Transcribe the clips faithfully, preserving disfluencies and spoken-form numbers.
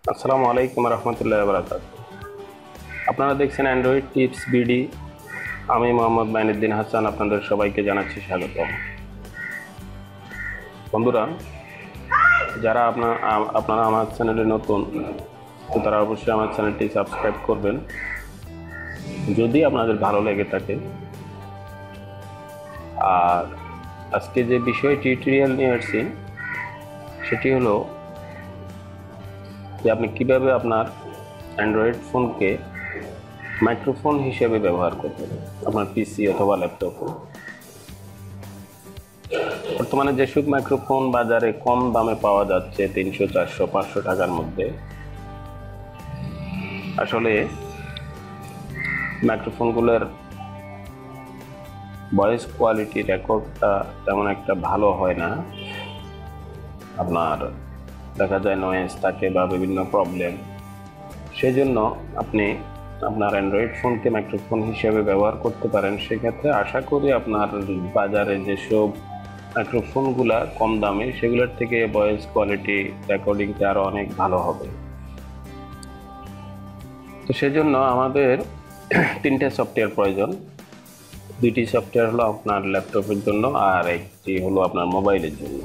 আসসালামু আলাইকুম রহমতুল্লাহ বারাকাত। আপনারা দেখছেন অ্যান্ড্রয়েড টিপস বিডি। আমি মোহাম্মদ মাইনুদ্দিন হাসান আপনাদের সবাইকে জানাচ্ছি স্বাগতম। বন্ধুরা, যারা আপনার আপনারা আমার চ্যানেলে নতুন, তো তারা অবশ্যই আমার চ্যানেলটি সাবস্ক্রাইব করবেন যদি আপনাদের ভালো লেগে থাকে। আর আজকে যে বিষয় টিউটোরিয়াল নিয়ে আসছি সেটি হলো যে আপনি কিভাবে আপনার অ্যান্ড্রয়েড ফোনকে মাইক্রোফোন হিসেবে ব্যবহার করবেন আপনার পিসি অথবা ল্যাপটপে। বর্তমানে যেসব মাইক্রোফোন বাজারে কম দামে পাওয়া যাচ্ছে, তিনশো চারশো পাঁচশো টাকার মধ্যে, আসলে মাইক্রোফোনগুলোর ভয়েস কোয়ালিটি রেকর্ডটা তেমন একটা ভালো হয় না। আপনার দেখা যায় নয়েজ থাকে বা বিভিন্ন প্রবলেম। সেই জন্য আপনি আপনার অ্যান্ড্রয়েড ফোনকে মাইক্রোফোন হিসেবে ব্যবহার করতে পারেন। সেক্ষেত্রে আশা করি আপনার বাজারে যেসব মাইক্রোফোনগুলা কম দামে, সেগুলোর থেকে ভয়েস কোয়ালিটি রেকর্ডিংটা আরও অনেক ভালো হবে। তো সেজন্য আমাদের তিনটে সফটওয়্যার প্রয়োজন। দুইটি সফটওয়্যার হলো আপনার ল্যাপটপের জন্য আর একটি হলো আপনার মোবাইলের জন্য।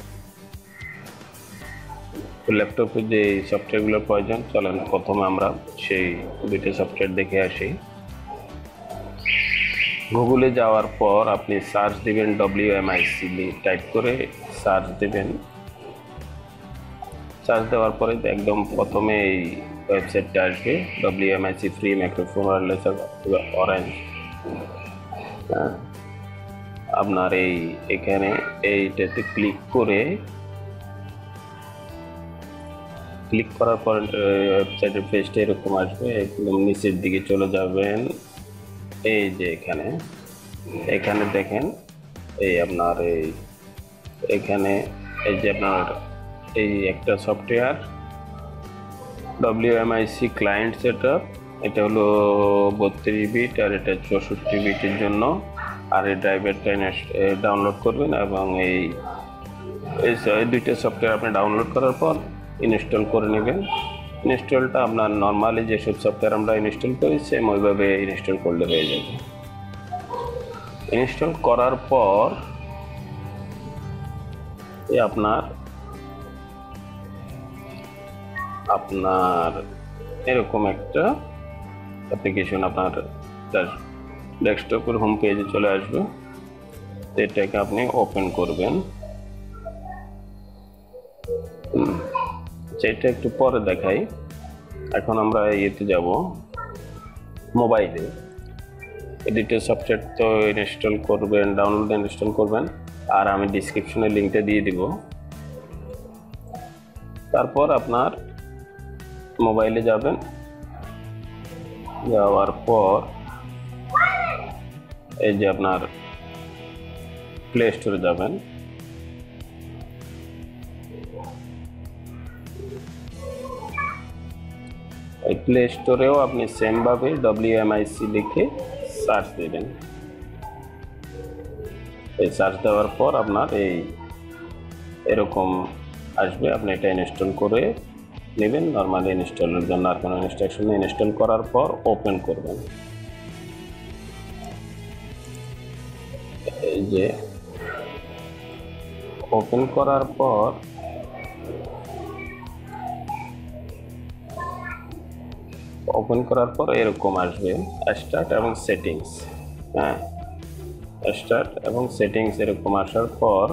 তো ল্যাপটপে যে সফটওয়্যারগুলো প্রয়োজন, চলেন প্রথমে আমরা সেই দুইটা সফটওয়্যার দেখে আসি। গুগলে যাওয়ার পর আপনি সার্চ দিবেন W M I C type করে সার্চ দেবেন। সার্চ দেওয়ার পরে একদম প্রথমে এই ওয়েবসাইটটা আসবে, W M I C free microphone wireless orange. হ্যাঁ, আপনার এই এখানে এইটাতে ক্লিক করে ক্লিক করার পর ওয়েবসাইটের পেজটা এরকম আসবে। একদম নিচের দিকে চলে যাবেন। এই যে এখানে এখানে দেখেন, এই আপনার এই এখানে এই যে আপনার এই একটা software W M I C client setup. এটা হলো বত্রিশ বিট আর এটা চৌষট্টি বিটের জন্য। আর এই ড্রাইভারটা ডাউনলোড করবেন এবং এই এই দুইটা সফটওয়্যার আপনি ডাউনলোড করার পর ইনস্টল করে নেবেন। ইনস্টলটা আপনার নর্মালি যেসব সফটওয়্যার আমরা ইনস্টল করি সেম ওইভাবে ইনস্টল করলে হয়ে যাবে। ইনস্টল করার পর আপনার আপনার এরকম একটা অ্যাপ্লিকেশন আপনার ডেস্কটপের হোম পেজে চলে আসবে। এটাকে আপনি ওপেন করবেন। এটা একটু পরে দেখাই। এখন আমরা ইয়েতে যাব, মোবাইলে। এডিটর সফটওয়্যার তো ইনস্টল করবেন, ডাউনলোড ইনস্টল করবেন, আর আমি ডিসক্রিপশনে লিঙ্কটা দিয়ে দিব। তারপর আপনার মোবাইলে যাবেন, যাওয়ার পর এই যে আপনার প্লে স্টোরে যাবেন। এই প্লে স্টোরেও আপনি সেমভাবে ডব্লিউ এম আই সি লিখে সার্চ দেবেন। এই সার্চ দেওয়ার পর আপনার এই এরকম আসবে। আপনি এটা ইনস্টল করে নেবেন নর্মালি ইনস্টলের জন্য, আর কোনো ইনস্ট্রাকশন ইনস্টল করার পর ওপেন করবেন। এই যে ওপেন করার পর ওপেন করার পর এরকম আসবে স্টার্ট এবং সেটিংস। হ্যাঁ, স্টার্ট এবং সেটিংস এরকম আসার পর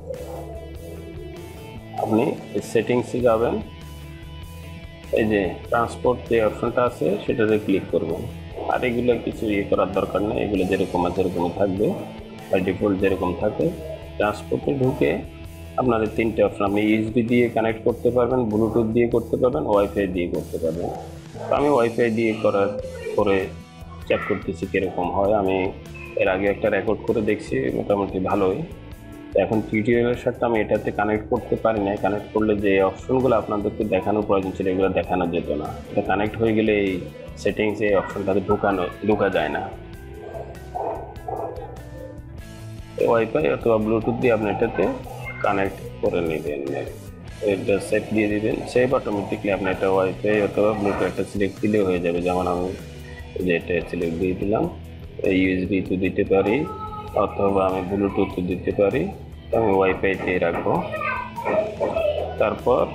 আপনি সেটিংসে যাবেন। এই যে ট্রান্সপোর্ট যে অপশনটা আছে সেটাতে ক্লিক করবেন। আর এগুলো কিছু ইয়ে করার দরকার নেই, এগুলো যেরকম আছে এরকমই থাকবে, বাই ডিফল্ট যেরকম থাকে। ট্রান্সপোর্টে ঢুকে আপনার এই তিনটে অপশন আপনি ইউএসবি দিয়ে কানেক্ট করতে পারবেন, ব্লুটুথ দিয়ে করতে পারবেন, ওয়াইফাই দিয়ে করতে পারবেন। তো আমি ওয়াইফাই দিয়ে করার করে চেক করতেছি কীরকম হয়। আমি এর আগে একটা রেকর্ড করে দেখছি, মোটামুটি ভালোই। এখন টিউটোরিয়ালের সাথে আমি এটাতে কানেক্ট করতে পারি না। কানেক্ট করলে যে অপশনগুলো আপনাদেরকে দেখানোর প্রয়োজন ছিল এগুলো দেখানো যেত না। এটা কানেক্ট হয়ে গেলে এই সেটিংসে এই অপশনটাতে ঢোকানো ঢোকা যায় না। ওয়াইফাই অথবা ব্লুটুথ দিয়ে আপনি এটাতে কানেক্ট করে নেবেন। এটা সেভ দিয়ে দিবেন। সেভ অটোমেটিকলি আপনি এটা ওয়াইফাই অথবা ব্লুটুথ একটা সিলেক্ট দিলে হয়ে যাবে। যেমন আমি যে এটা সিলেক্ট দিয়ে দিলাম, ইউএসবি তো দিতে পারি অথবা আমি ব্লুটুথ দিতে পারি, আমি ওয়াইফাইতে রাখবো। তারপর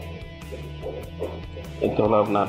এটা হলো আপনার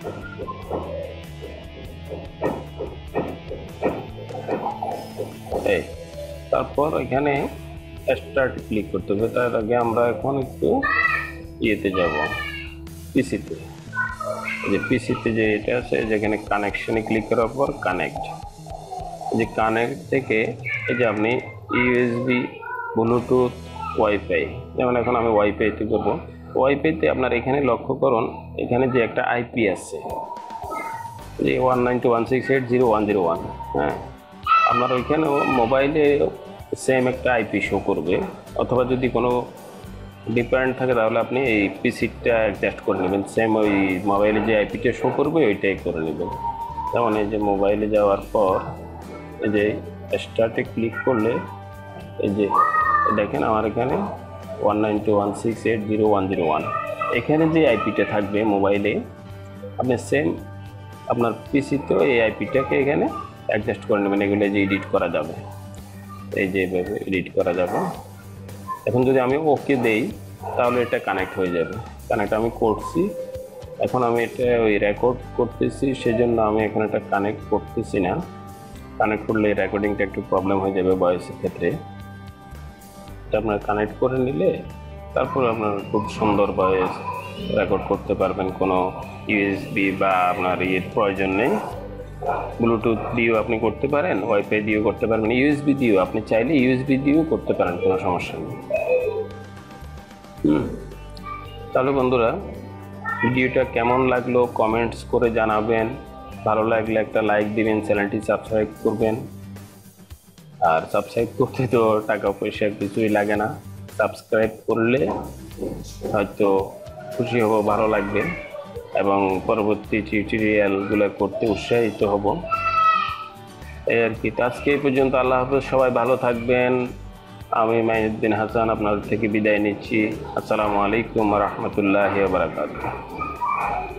এই, তারপর এখানে স্টার্ট ক্লিক করতে হবে। তার আগে আমরা এখন একটু ইয়েতে যাব, পিসিতে। যে পিসিতে যে এটা আছে, যেখানে কানেকশনে ক্লিক করার পর কানেক্ট, যে কানেক্ট থেকে এই যে আপনি ইউএসবি, ব্লুটুথ, ওয়াইফাই, যেমন এখন আমি ওয়াইফাইতে করবো। ওয়াইফাইতে আপনার এখানে লক্ষ্য করুন, এখানে যে একটা আইপি আছে যে one nine two one six eight zero one zero one, হ্যাঁ, আপনার ওইখানে মোবাইলে সেম একটা আইপি শো করবে। অথবা যদি কোনো ডিফারেন্ট থাকে তাহলে আপনি এই পিসিটা অ্যাডজাস্ট করে নেবেন, সেম ওই মোবাইলে যে আইপিটা শো করবে ওইটাই করে নেবেন। যেমন এই যে মোবাইলে যাওয়ার পর এই যে স্টার্টে ক্লিক করলে এই যে দেখেন আমার এখানে one nine two one six eight zero one zero one, এখানে যে আইপিটা থাকবে মোবাইলে আপনি সেম আপনার পিসিতেও এই আইপিটাকে এখানে অ্যাডজাস্ট করে নেবেন। এগুলো যে এডিট করা যাবে, এই যে এভাবে এডিট করা যাবে। এখন যদি আমি ওকে দেই তাহলে এটা কানেক্ট হয়ে যাবে। কানেক্ট আমি করছি, এখন আমি এটা ওই রেকর্ড করতেছি, সেজন্য আমি এখন এটা কানেক্ট করতেছি না। কানেক্ট করলে রেকর্ডিংটা একটু প্রবলেম হয়ে যাবে ভয়েসের ক্ষেত্রে। এটা আপনার কানেক্ট করে নিলে তারপর আপনার খুব সুন্দর ভয়েস রেকর্ড করতে পারবেন, কোনো ইউএসবি বা আপনার ইয়ের প্রয়োজন নেই। ব্লুটুথ দিয়েও আপনি করতে পারেন, ওয়াইফাই দিয়েও করতে পারবেন, ইউএসবি দিয়েও আপনি চাইলে ইউএসবি দিয়েও করতে পারেন, কোনো সমস্যা নেই। হুম তাহলে বন্ধুরা, ভিডিওটা কেমন লাগলো কমেন্টস করে জানাবেন। ভালো লাগলে একটা লাইক দিবেন, চ্যানেলটি সাবস্ক্রাইব করবেন। আর সাবস্ক্রাইব করতে তো টাকা পয়সা কিছুই লাগে না, সাবস্ক্রাইব করলে হয়তো খুশি হব, ভালো লাগবে এবং পরবর্তী টিউটোরিয়ালগুলো করতে উৎসাহিত হব, এই আর কি। আজকে এই পর্যন্ত, আল্লাহ হাফেজ, সবাই ভালো থাকবেন। আমি মাইনুদ্দিন হাসান আপনাদের থেকে বিদায় নিচ্ছি। আসসালামু আলাইকুম ওয়া রাহমাতুল্লাহি ওয়া বারাকাতুহু।